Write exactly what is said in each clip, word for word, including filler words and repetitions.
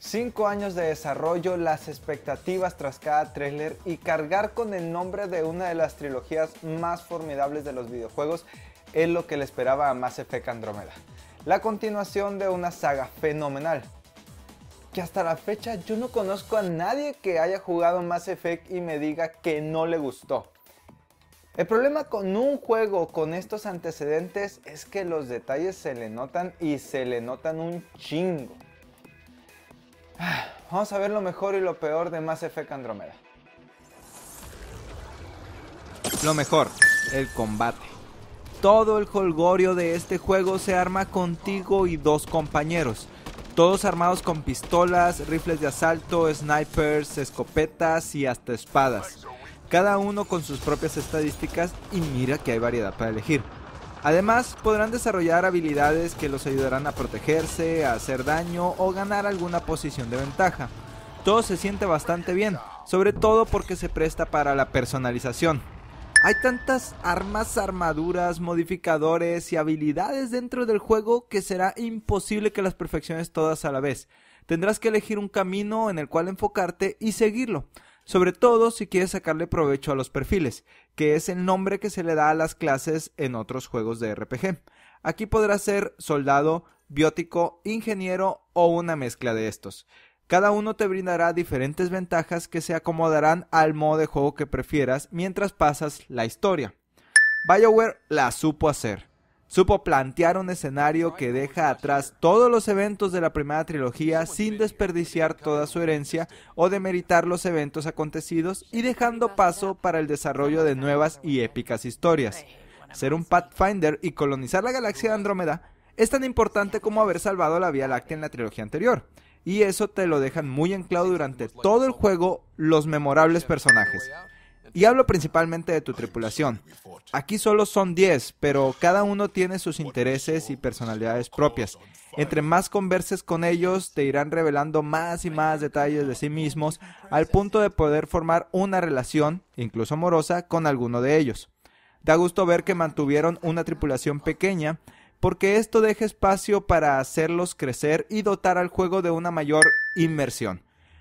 Cinco años de desarrollo, las expectativas tras cada tráiler y cargar con el nombre de una de las trilogías más formidables de los videojuegos es lo que le esperaba a Mass Effect Andrómeda. La continuación de una saga fenomenal, que hasta la fecha yo no conozco a nadie que haya jugado Mass Effect y me diga que no le gustó. El problema con un juego con estos antecedentes es que los detalles se le notan y se le notan un chingo. Vamos a ver lo mejor y lo peor de Mass Effect Andrómeda. Lo mejor, el combate. Todo el jolgorio de este juego se arma contigo y dos compañeros, todos armados con pistolas, rifles de asalto, snipers, escopetas y hasta espadas, cada uno con sus propias estadísticas y mira que hay variedad para elegir. Además, podrán desarrollar habilidades que los ayudarán a protegerse, a hacer daño o ganar alguna posición de ventaja. Todo se siente bastante bien, sobre todo porque se presta para la personalización. Hay tantas armas, armaduras, modificadores y habilidades dentro del juego que será imposible que las perfecciones todas a la vez. Tendrás que elegir un camino en el cual enfocarte y seguirlo. Sobre todo si quieres sacarle provecho a los perfiles, que es el nombre que se le da a las clases en otros juegos de R P G. Aquí podrás ser soldado, biótico, ingeniero o una mezcla de estos. Cada uno te brindará diferentes ventajas que se acomodarán al modo de juego que prefieras mientras pasas la historia. BioWare la supo hacer. Supo plantear un escenario que deja atrás todos los eventos de la primera trilogía sin desperdiciar toda su herencia o demeritar los eventos acontecidos y dejando paso para el desarrollo de nuevas y épicas historias. Ser un Pathfinder y colonizar la galaxia de Andrómeda es tan importante como haber salvado la Vía Láctea en la trilogía anterior, y eso te lo dejan muy en claro durante todo el juego los memorables personajes. Y hablo principalmente de tu tripulación. Aquí solo son diez, pero cada uno tiene sus intereses y personalidades propias. Entre más converses con ellos, te irán revelando más y más detalles de sí mismos, al punto de poder formar una relación, incluso amorosa, con alguno de ellos. Da gusto ver que mantuvieron una tripulación pequeña, porque esto deja espacio para hacerlos crecer y dotar al juego de una mayor inmersión.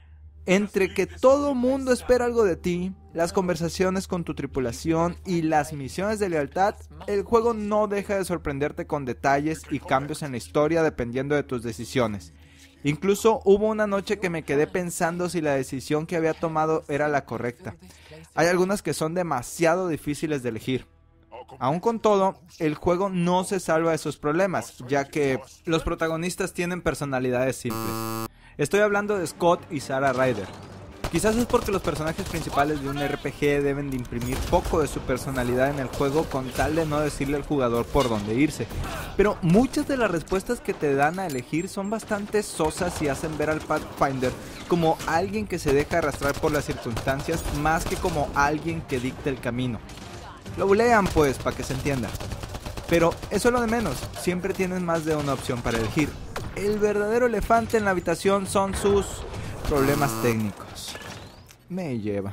Entre que todo mundo espera algo de ti, las conversaciones con tu tripulación y las misiones de lealtad, el juego no deja de sorprenderte con detalles y cambios en la historia dependiendo de tus decisiones. Incluso hubo una noche que me quedé pensando si la decisión que había tomado era la correcta. Hay algunas que son demasiado difíciles de elegir. Aún con todo, el juego no se salva de sus problemas, ya que los protagonistas tienen personalidades simples. Estoy hablando de Scott y Sarah Ryder. Quizás es porque los personajes principales de un R P G deben de imprimir poco de su personalidad en el juego con tal de no decirle al jugador por dónde irse. Pero muchas de las respuestas que te dan a elegir son bastante sosas y hacen ver al Pathfinder como alguien que se deja arrastrar por las circunstancias más que como alguien que dicta el camino. Lo bulean pues, para que se entienda. Pero eso es lo de menos, siempre tienes más de una opción para elegir. El verdadero elefante en la habitación son sus problemas técnicos. Me lleva.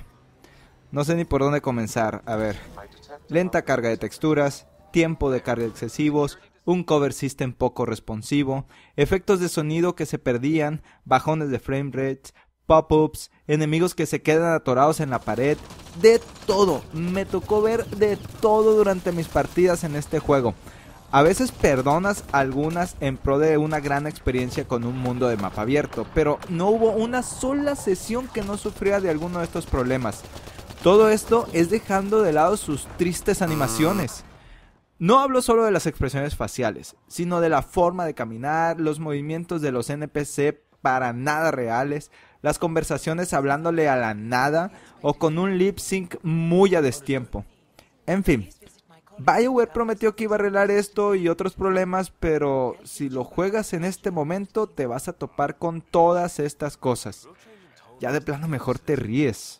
No sé ni por dónde comenzar. A ver. Lenta carga de texturas, tiempo de carga excesivos, un cover system poco responsivo, efectos de sonido que se perdían, bajones de frame rates, pop-ups, enemigos que se quedan atorados en la pared. De todo. Me tocó ver de todo durante mis partidas en este juego. A veces perdonas algunas en pro de una gran experiencia con un mundo de mapa abierto, pero no hubo una sola sesión que no sufriera de alguno de estos problemas. Todo esto es dejando de lado sus tristes animaciones. No hablo solo de las expresiones faciales, sino de la forma de caminar, los movimientos de los N P C para nada reales, las conversaciones hablándole a la nada o con un lip sync muy a destiempo. En fin. BioWare prometió que iba a arreglar esto y otros problemas, pero si lo juegas en este momento te vas a topar con todas estas cosas. Ya de plano mejor te ríes.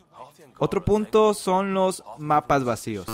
Otro punto son los mapas vacíos.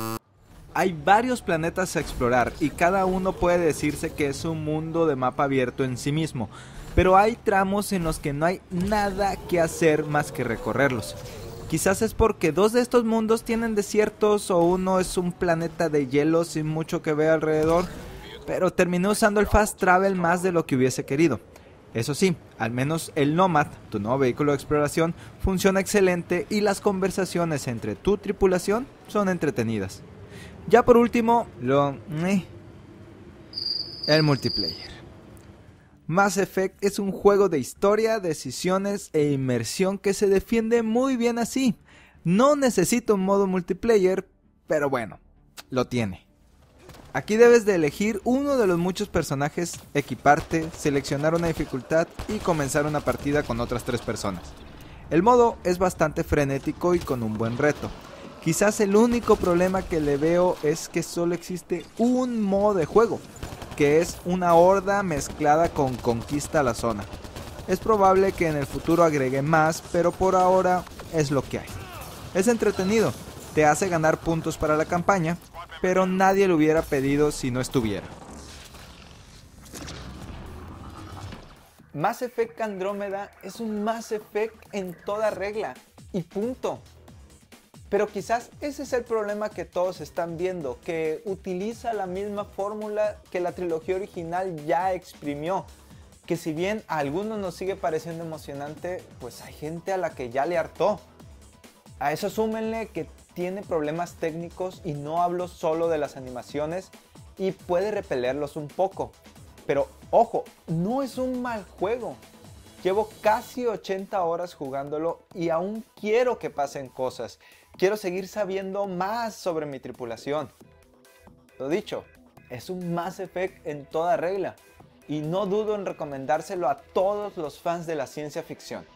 Hay varios planetas a explorar y cada uno puede decirse que es un mundo de mapa abierto en sí mismo, pero hay tramos en los que no hay nada que hacer más que recorrerlos. Quizás es porque dos de estos mundos tienen desiertos o uno es un planeta de hielo sin mucho que ver alrededor, pero terminé usando el fast travel más de lo que hubiese querido. Eso sí, al menos el Nomad, tu nuevo vehículo de exploración, funciona excelente y las conversaciones entre tu tripulación son entretenidas. Ya por último, lo... Eh, el multiplayer. Mass Effect es un juego de historia, decisiones e inmersión que se defiende muy bien así. No necesita un modo multiplayer, pero bueno, lo tiene. Aquí debes de elegir uno de los muchos personajes, equiparte, seleccionar una dificultad y comenzar una partida con otras tres personas. El modo es bastante frenético y con un buen reto. Quizás el único problema que le veo es que solo existe un modo de juego, que es una horda mezclada con conquista a la zona. Es probable que en el futuro agregue más, pero por ahora es lo que hay. Es entretenido, te hace ganar puntos para la campaña, pero nadie lo hubiera pedido si no estuviera. Mass Effect Andrómeda es un Mass Effect en toda regla, y punto. Pero quizás ese es el problema que todos están viendo, que utiliza la misma fórmula que la trilogía original ya exprimió. Que si bien a algunos nos sigue pareciendo emocionante, pues hay gente a la que ya le hartó. A eso súmenle que tiene problemas técnicos y no hablo solo de las animaciones y puede repelerlos un poco. Pero ojo, no es un mal juego. Llevo casi ochenta horas jugándolo y aún quiero que pasen cosas. Quiero seguir sabiendo más sobre mi tripulación. Lo dicho, es un Mass Effect en toda regla y no dudo en recomendárselo a todos los fans de la ciencia ficción.